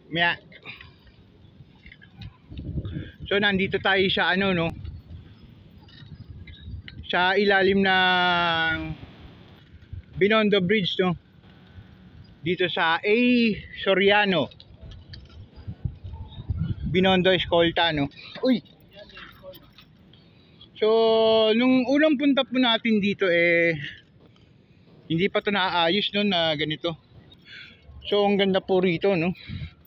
Maya. So nandito tayo sa ano no, sa ilalim ng Binondo Bridge no. Dito sa A. Soriano, Binondo Escolta no. Uy. So nung unang punta po natin dito hindi pa to naaayos no na ganito. So ang ganda po rito no.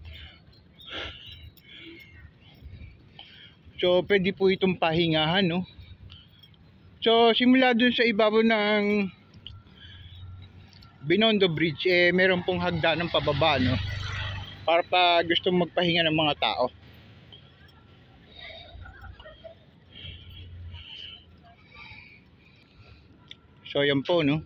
So pwede po itong pahingahan no. So simula dun sa ibabaw ng Binondo Bridge meron pong hagdanan pababa no. Para pa gustong magpahinga ng mga tao. So yan po no.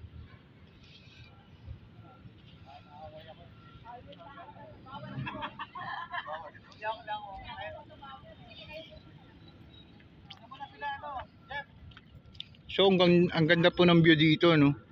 So ang ganda po ng view dito no.